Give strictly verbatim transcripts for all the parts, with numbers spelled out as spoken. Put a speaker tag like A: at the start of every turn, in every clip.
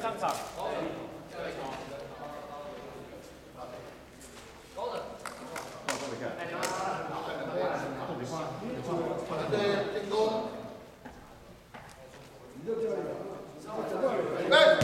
A: 上场。高的。
B: 对，进攻。
C: 来。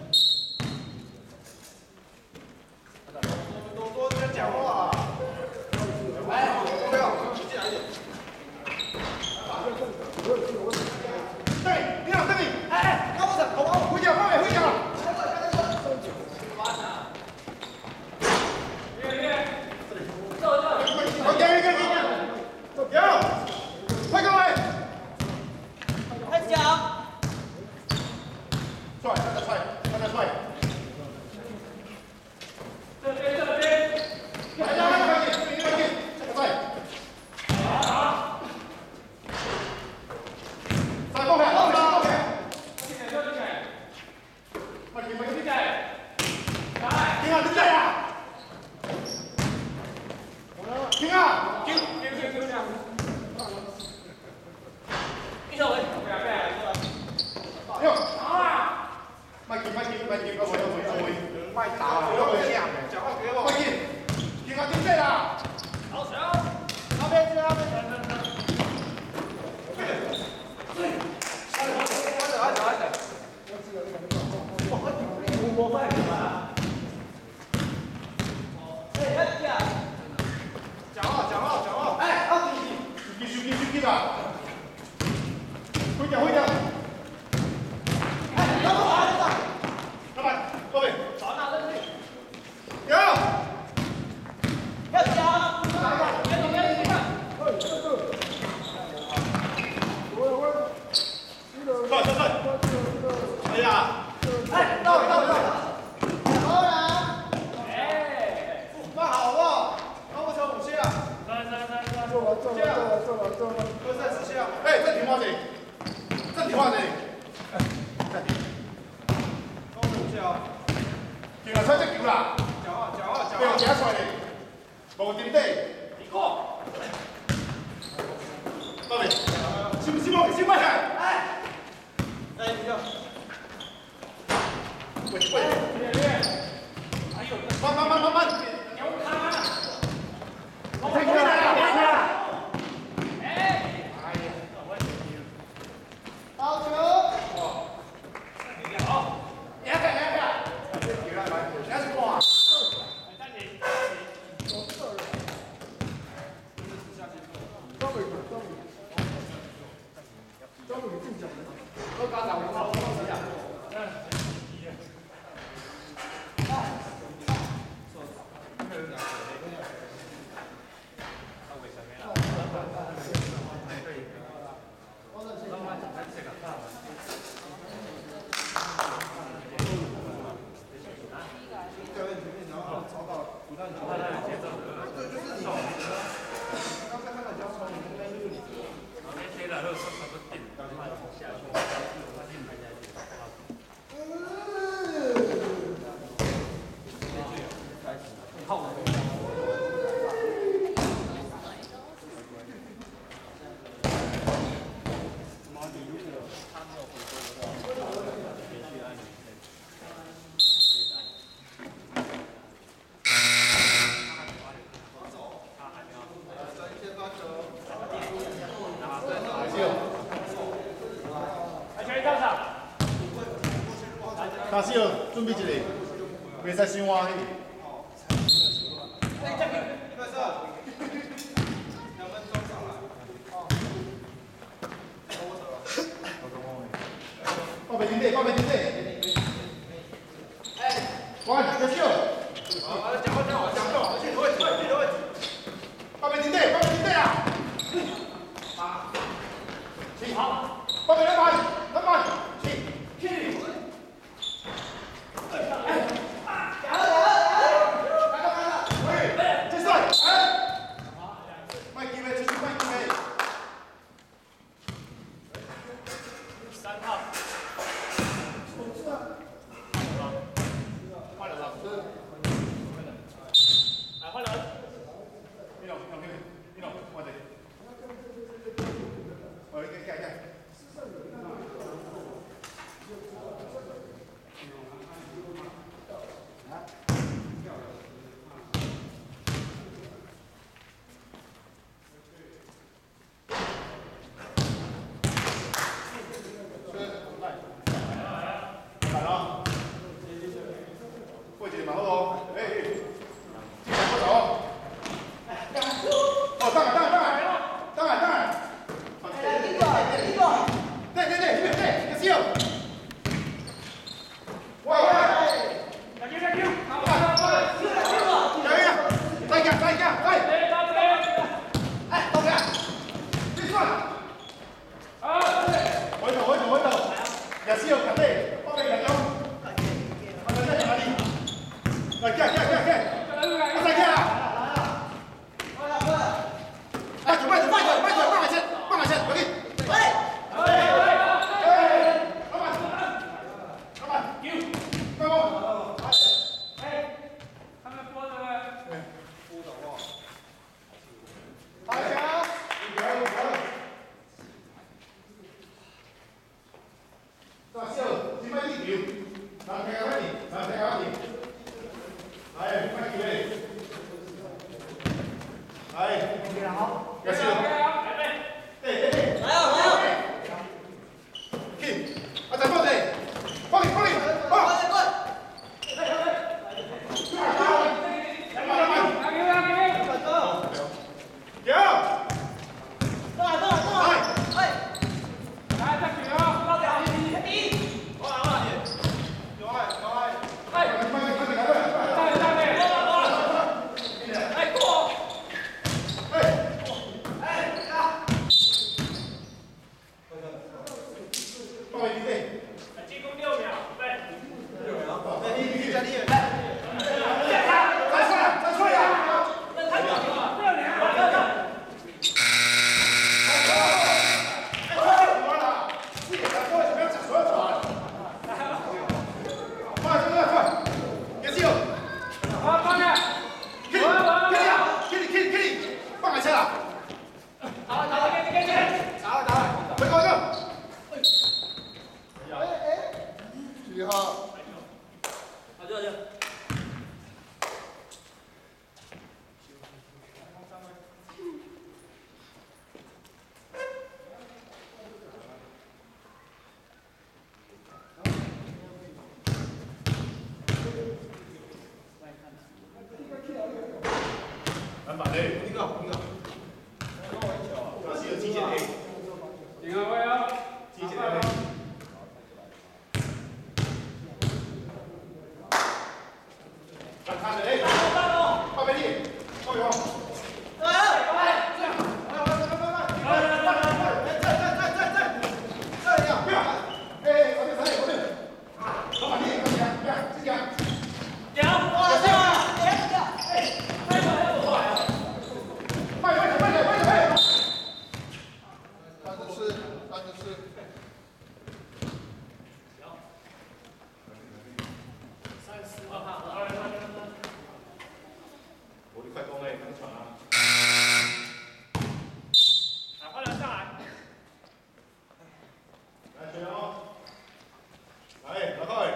B: 多多跟讲话。哎，不要，进来一点。对，你好，这里。哎哎，高手，好好，回脚，后面回脚。好，加一个，有，快各位。
D: 开始讲。
B: 踹，大家踹，大家踹。
A: 这边这边，
B: 快点快点快点，快！快后面后面后面，
A: 进来就进来，
B: 快点快点，
A: 进来，来，
B: 停啊停啊！停啊！
A: 停停停停两，一手位，不要不要，
B: 六啊！快点快点快点，我我我我，快打了，我下面，讲话给我，快点，停啊停对啦！
A: 好球！
B: 那边去那边。讲话讲话讲话！哎，好，继续继续继续啦！会讲会讲。哎，老板老板，老板，各位，
A: 找哪认识？
B: 有。
D: 要讲。
A: 别动别动，你看。
B: 转转转！哎呀！哎，到了到了到了！好了。
A: 哎，
B: 放好好不好？高不成五下。
A: 来来来来，
E: 做了做了做了做了做了。
B: 二三十下。哎，暂停放这里。暂停放这里。暂停。高不成五下。停了，出只球啦。脚啊脚啊脚啊！不要夹出来。无顶底。
A: 过，
B: 到底，行不行嘛？行不行？哎，哎，你要，喂喂，
A: 别别，还有
B: 慢慢慢慢慢，
A: 牛卡，
B: 太快了，太快了，
A: 哎，
B: 好球，
A: 好，
B: 你看你看，你看来，你看什么？
A: 暂停，
E: 张伟，张伟，张伟进脚的。
B: 都刚才我操，我操一下。大师兄，准备一下，袂使伤晚去。报备停队，报备停队。哎，关，小秀。好，讲话讲好，讲好，去位置，位置，位置。报备停队，报备停队啊！啊，起，好，报备篮板，篮板，起，起。
A: 三号。
B: 三开开你，三开开你，来，快起来，来，好，开始，对对对，
D: 来啊来啊！
B: 去，啊再放点，放点放点，放，
D: 快快！
B: 来慢慢，有，
D: 到来到来到来！哎，
B: 快点快点快点来来来，放回地对，
A: 进攻六秒，对。
B: 来你你加你，再出来再出来呀！
E: 几号？
D: 好就好就。
B: 篮板嘞，你讲你讲，这是有极限的，
A: 顶啊，喂啊！
B: 极限的。看看的嘞，后面力，后面往。
E: 三十四，三十四。
B: 我的快攻嘞，能传啊！
A: 打快点上来。
B: 来选哦，来，老快，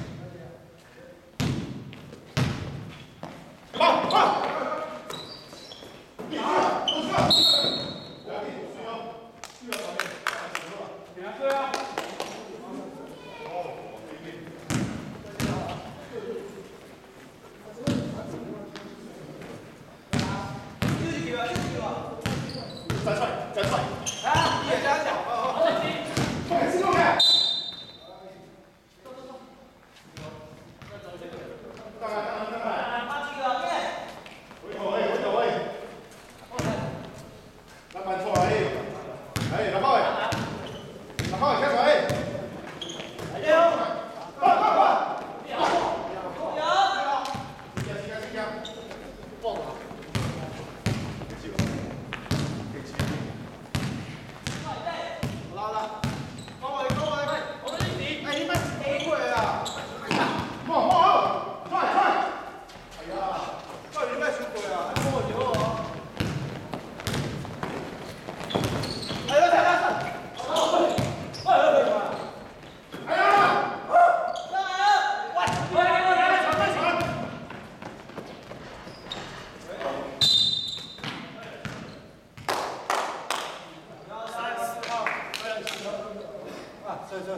B: 放放，你去啊，都去啊，不要紧，需要需要方面，
A: 顶啊，对啊。
B: 哦，对对。再踹，再踹！
D: 啊，别加脚啊！
B: 快点，进攻开！当然，当然，当然！
D: 八几个面？
B: 回头诶，回头诶！篮板出来，哎，篮板，篮板开出来！
D: 六，
B: 快快快！
D: 有，
B: 新疆，新疆，新疆！爆了！
E: 拉拉，高位高位，
A: 我们一顶。
E: 哎你们谁过来啊？
B: 冒冒二，踹踹！
E: 哎呀，到底卖出过来啊？还跟我牛哦！哎呀，来来来，
B: 哎呀！
D: 上来了，喂，
A: 快点，快点，传快传！
E: 啊，这这，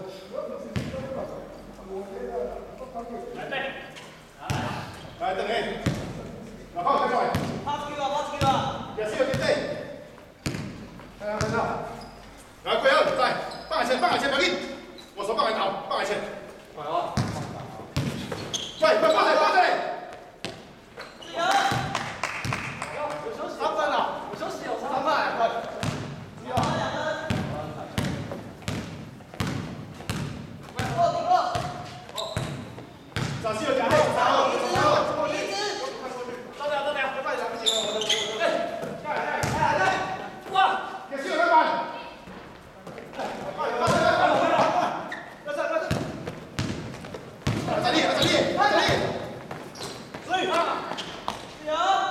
A: 来背。
B: 来，等你，篮板开出来，
D: 八几个八几个？
B: 也是有点对。
E: 看到看到，
B: 来，贵二，在，放下前，放下前，不要紧，我手放来倒，放下前，
E: 快啊！
B: 快快放下，放下！
D: 有。
E: 三分了，我休息有三分，快！
D: 两个。过顶过。
B: 小心有点累，三号，三号，
D: 一只。
A: 到掉到掉，
E: 快两个几个，我的我的。
A: 下来下来下来！哇！
B: 也是有篮板。
E: 快快快快快快！要上要上！
B: 站立，站立，站立。
E: 所以，
D: 有。